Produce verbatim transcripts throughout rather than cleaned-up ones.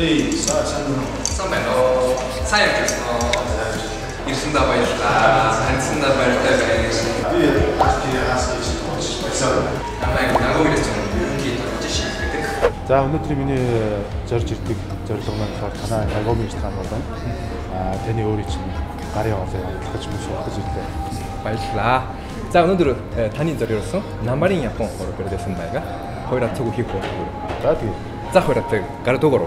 对，三百三十号。 三百の三百ですの。いつんだばいですか。いつんだばいですか。 对，今天还是一起同事。 За өнөөдөр миний зорж ирдэг зорилго маань болохоор танай Нагоми ресторан болно. Аа таны өөрийн чинь гарын хоолой явуулах юм шиг гэж ирлээ. баярлалаа. За өнөөдөр таны зориулсан намарын Япон хоолой байсан байгаа. Хоёроо цуг хийх бол. За тийм. За хоёроо гар дугаар.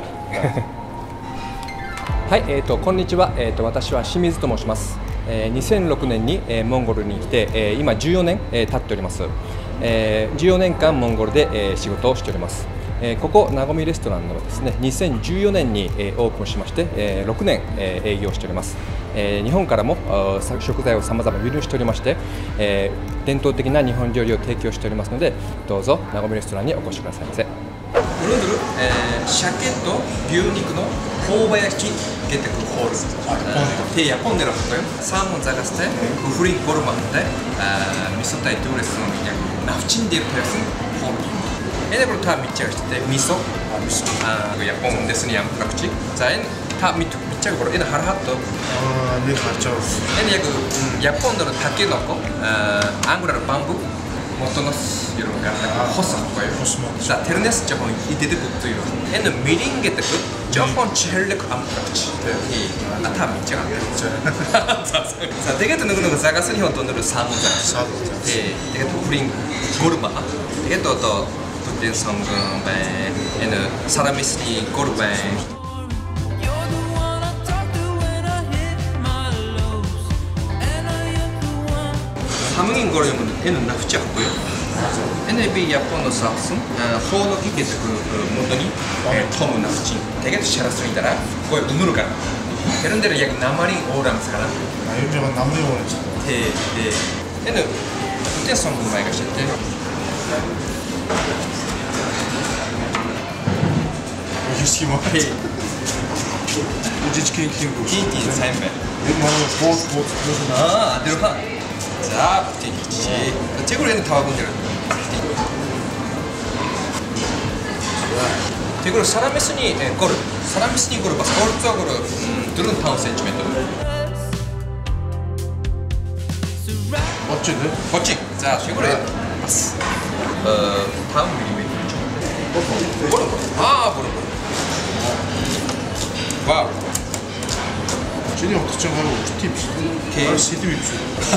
はい、えっとこんにちは。えっと私は清水と申します。にせんろくねんにモンゴルに来て今じゅうよねん経っております。じゅうよねんかんモンゴルで仕事をしております。ここなごみレストランはですねにせんじゅうよねんにオープンしましてろくねん営業しております。日本からも食材をさまざま輸入しておりまして伝統的な日本料理を提供しておりますのでどうぞなごみレストランにお越しくださいませ。오늘은鮭と牛肉の朴葉焼きゲテクホール대 야폰으로 할까요? 사몬 자가스테 우프린 고르마인데 미소타이 두레스는 그냥 나프친데로 되었은 호르. 얘네로 다 밑자가 있을 때 미소, 미소. 아, 그 야폰 데스니 양프락지. 자, 얘는 다 밑 밑자가 걸어. 얘는 하라핫도. 아, 네, 맞죠. 얘는 그 야폰으로 닭게 넣고 앙구라로 밤부. 모토노스 이런 거 호스 거예요. 자, 테르네스 저번 이데드 국도 이런. 얘는 미링게 때 그 저번 제일렉 암프락지. 이 아타 밑자가 안 되죠. 자, 되게 또 누구누구 자가스니 혼돈으로 사문자. 사도. 예, 되게 또 우린 고르마. 되게 또또 부텐 성금 배. 얘는 사람이스니 고르마. 사문인 거라면 얘는 나쁘지 않고요. 얘는 비 야폰의 사슴, 호노 기계도 그 모더니 톰은 나쁘지. 되게 잘했습니다. 거의 눈으로 가. 그런 데를 약 나마린 오랑 사람. 아, 유명한 나무리 오렌지. 네, 네. 얘는 그때 성분 많이 가실 때. 유시모. 네. 우지치 킹킹. 기기 삶에. 이거 말하면 스포츠 스포츠 스포츠. 아, 들어가. 자, 부티지. 제거로 얘는 다 와본대로. 제거로 사람의 순위 거를 사람의 순위 거를 봐. 거울 쪽으로 들은 타운 센티미터. 멋지네. 멋지. 자, 제거로 봤어. 어, 다음 밀리미터. 보는 거. 아, 보는 거. 와우. 진이 어떻게 하고 팁스 개 시드 밉스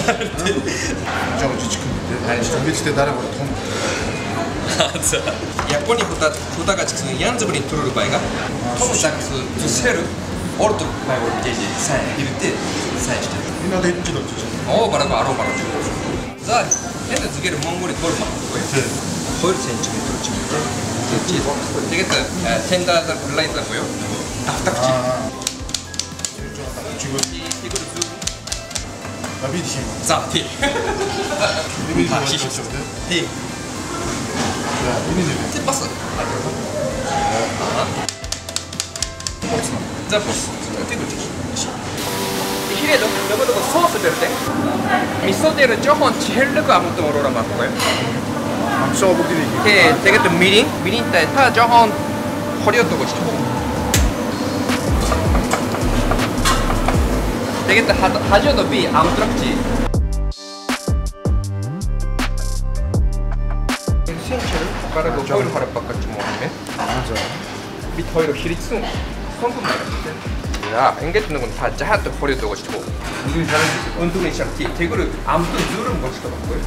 저거 지치는데 아니 준비치 때 나랑 돈 자, 야폰이 보다 보다가 지금 양접을 들어올 바이가 톰 작스 두세르 오르도 바이고 이제 사이 이때 사이 시대 이나도 했지 너 진짜 어 말하고 알아 말하고 자 얘는 두 개를 몽골이 돌마 거예요 헐 센티미터 지금 되겠다 텐다들 블라이드라고요 딱딱지 지금 이거를 나비 디시모. 자, 티. 이거 다 시셨어. 티. 야, 이니네. 티 봤어. 아. 보스. 자, 보스. 티고 티. 히레도 너무도 소스 될 때. 미소대로 조금 제일르고 아무것도 모르라 말 거예요. 암소 먹기리. 예, 되게 또 미린, 미린 때다 조금 허리였던 것이고. 되겠다 하죠도 비 아무렇지 센치를 가르고 거울 하러 바꿨지 뭐하면 맞아 밑 허리로 히리츠 성분 말이야 야 앵게트는 건 다 자하도 버려두고 싶고 운동이 잘하지 운동이 잘지 대구를 아무도 누르는 걸 시켜봤고요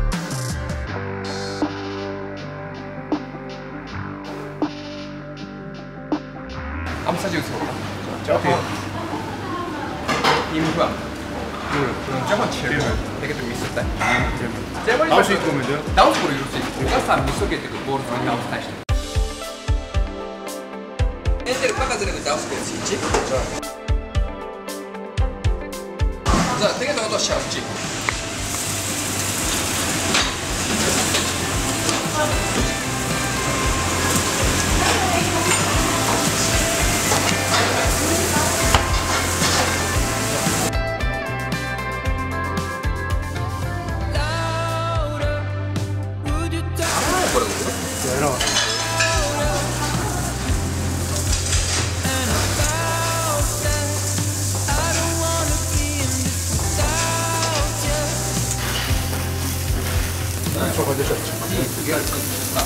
한번 사주세요 자 임과 그 저번 치료 되게 좀 있었다. 제발 나올 수 있고 면요? 나올 수 이럴 수 있고. 가사 미소게 되고 뭐를 좀 나올 수 있지. 엔젤 바꿔주는 거 나올 수 있지. 자, 자, 되게 나도 샤프지. 걸려졌죠. 그게 아,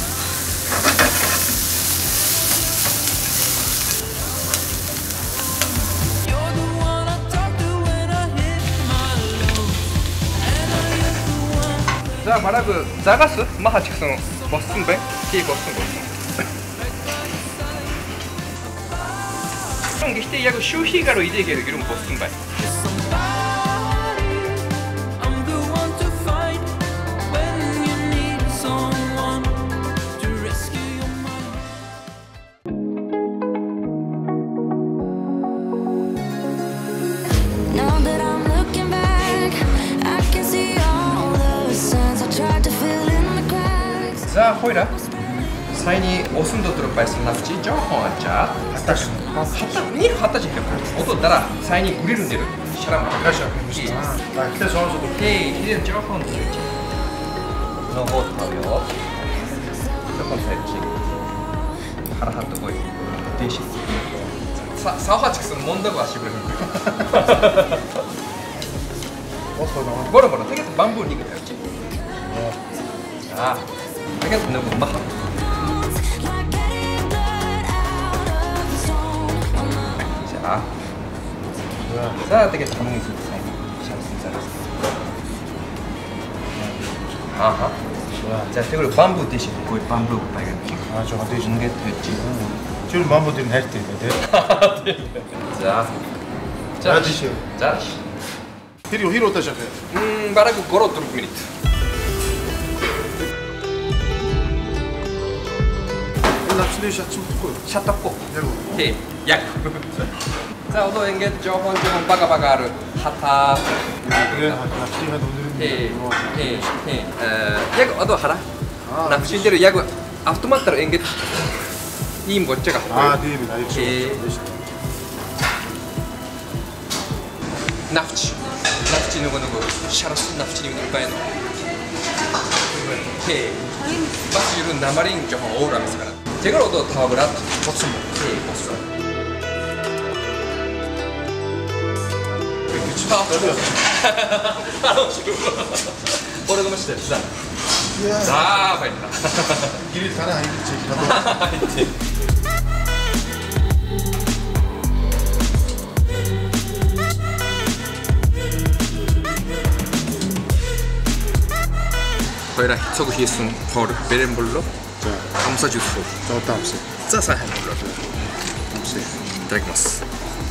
자, 말하고 자가스 마하 직선 버스인데 이 버스 버스. 좀 기시대 약 쇼히가로 이제게 기름 버스인데. 자, 호이라. 사이니 오순도 들어빠있으면 나쁘지? 조금 자, 핫다시. 핫다, 니 핫다지 해봐. 어떤 따라 사이니 구리는 대로 사람 다시 할게. 아, 그때 저어서도. 오케이, 이제 조금 들었지. 너무 타요. 조금 살지. 하나 한 뜨고 대시. 사 사화 직선 뭔다고 하시고요. 어서 나와. 뭐라 뭐라 되게 만부 니가 되었지. 아. 되게 너무 막. 자, 자, 되게 잘 먹는 거 아하. 자, 그리고 밤부 대신 거의 밤부 빨간. 아, 저거 대신 게 됐지. 지금 마무리는 할 때인데. 자, 자, 드시오. 자, 히로 히로 어떠셔요? 음, 말하고 걸어 들어 미니트. 납치를 샷 좀 듣고. 샷 떴고. 그리고. 오케이, 약. 자, 오도 엔게 조금 좀 바가바가를 하타. 그래, 납치가 오늘은. 예, 예, 예. 어, 약 어도 하라. 납치대로 약 아토마트로 엔게 이 멋져가. 아, 네, 나 이거. 예. 납치. 납치 누구 누구. 샤라스 납치 누구 누구 바에노. 예. 마스유는 나마린 좀 오라면서 가라. 제가 얻어 타워라. 버스 뭐. 예, 버스. 그치. 바로 지금. 오래도 마시다. 자. 자, 빨리. 길이 가나 아니겠지. 거기라 소고 히슨 헐 베렌볼로 자, 감사 주스. 저 다음세. 짜사 한 걸로. 다음세. 드리마스.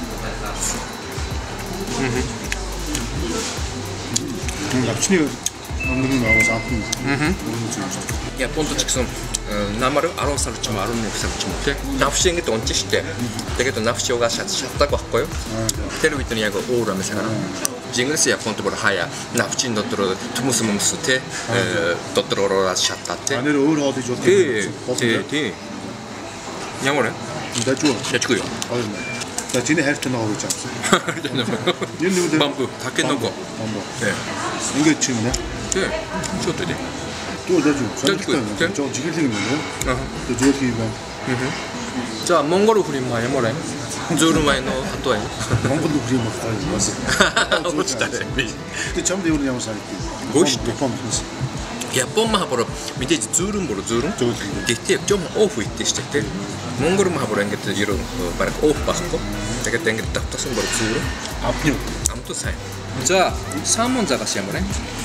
음, 납치니 없는 거 나와서 아픈. 음. 너무 좋죠. 야, 본토 직선 나마를 아로사를 좀 아로는 사를 좀 돼. 납치인 게 언제 시대. 되게 또 납치오가 샷다고 할거요. 텔레비전이 야고 오라면서 가라. 징글스야 폰토보다 하야 납치인 도트로 투무스무스테 도트로로라 샷다테. 아내를 어디 어디 좋대. 네, 네. 양호래? 나 좋아. 야, 죽어요. 어이네. 나 진짜 헬스트 나가고 있지 않았어? 밤부 밖에 놓고. 밤부. 네. 이게 지금이네? 네. 저도 돼. 또 대주. 대주. 저 지금 지금 뭐냐? 어. 또 저기 봐. 자, 몽골어 그림 마에 뭐래? 조르마이노 하토에. 몽골도 그림 막 가지고 왔어. 멋지다네. 근데 전부 우리 양사 이렇게. 멋있다. pomp. 야, pom마 하보러 밑에 주름 보러 주름. 그때 좀 오프 있대 시작돼. 몽골어 하보러 인게 이런 바로 오프 받고. 내가 땡게 딱 떴은 거로 주름. 앞니. 아무튼 사이. 자, 삼원자가 시험을 해.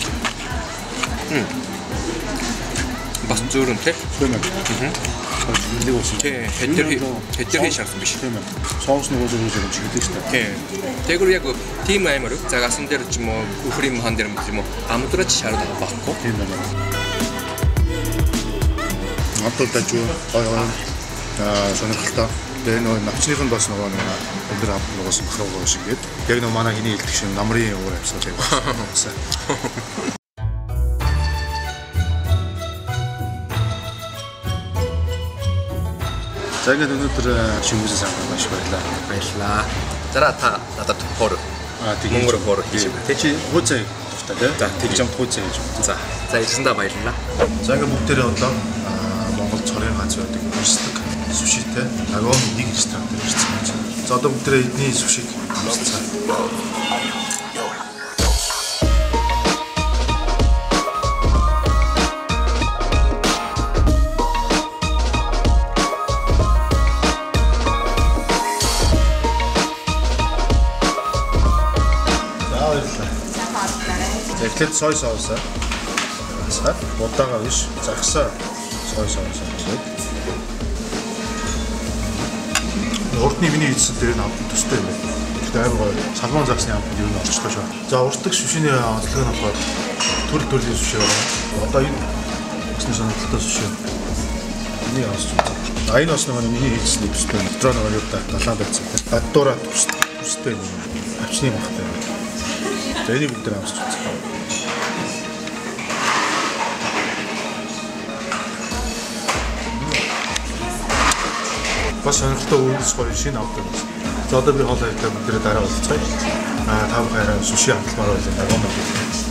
응. 바스 주름 때. 그러면. 응. 네, 해тер이 해тер이 샤스비시. 사우스는 어디서 저거 지금 됐다. 네. 대그로 야그 팀 아이머를 자가 쓴대로 뭐 프림 한 대로 뭐 아무튼 잘 다 받고. 앞돌 때죠. 어, 아, 저는 갔다. 내가 납치선 버스 나가는 애들 앞으로 가서 그러고 오시게. 여기 너무 많아기니 일찍 나무리 오래 해서 제가. 자기가 너희들 중국에서 사는 것이 말이다. 바이슬라. 자라타 나타 토포르. 아, 되게 몽골어 포르. 대체 호재 부탁해. 자, 되게 좀 호재 좀. 자, 자 이제 쓴다 바이슬라. 자기가 목대를 얻다. 아, 몽골 절에 같이 왔다. 무시득 수시테. 나고 이기 시작돼. 시작. 저도 목대에 니 수시. Тэгэхэд сой соусаа саад удаага биш загсаа сой соусаа тэгээд урдны миний хийсэн дээр нь авах төстэй юм байна. Тэгтээ амар гоё салмон загсны амт юу н орчлоо шээ. За уртдаг шүшний онцлог нь болохоор төрөл төрлийн шүшээ байгаа. Одоо энэ өсний сонирхолтой шүшээ. Миний авч үзсэн. А энэ бас нөгөө миний хийсэн төстэй. Дотроо нөгөө юу та далаан байцсан. Баддуура төстэй юм. Авчны махтай. За энийг бүгд авч үзсэн. Бас сонирхолтой үйлс гоё шинэ авдаг. За одоо би хоолой хийх бүгдээ дараа уулзцгаая. Аа та бүхэн шүшээ хамтламаар байлаа.